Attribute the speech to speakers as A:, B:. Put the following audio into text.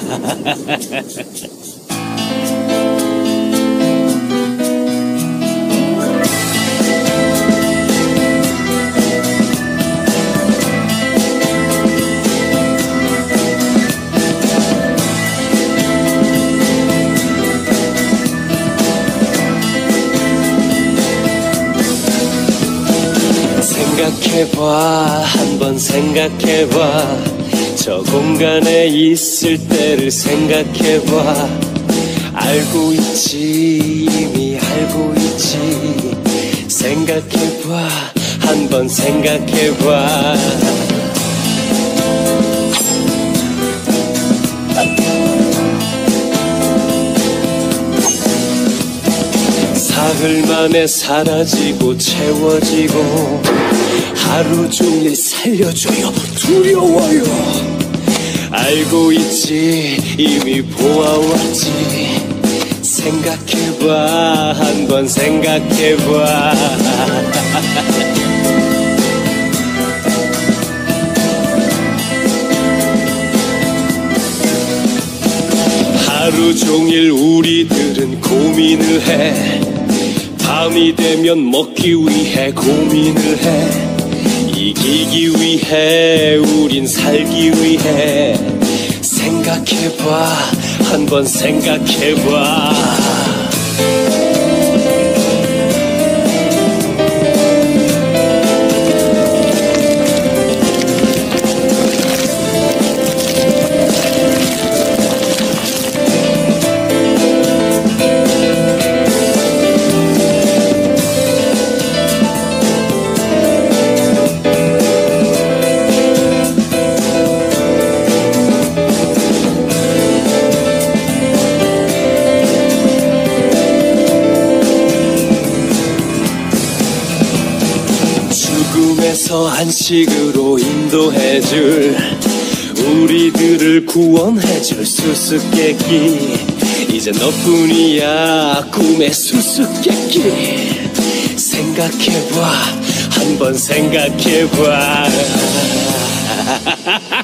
A: 생각해봐, 한번 생각해봐. 저 공간에 있을 때를 생각해봐. 알고 있지, 이미 알고 있지. 생각해봐, 한번 생각해봐. 사흘 만에 사라지고 채워지고 하루 종일 살려줘요. 두려워요. 알고 있지, 이미 보아왔지. 생각해봐, 한번 생각해봐. 하루 종일 우리들은 고민을 해. 밤이 되면 먹기 위해 고민을 해. 이기기 위해, 우린 살기 위해. 생각해봐, 한번 생각해봐. 죽음에서 안식으로 인도해줄, 우리들을 구원해줄 수수께끼. 이제 너뿐이야, 꿈의 수수께끼. 생각해봐, 한번 생각해봐.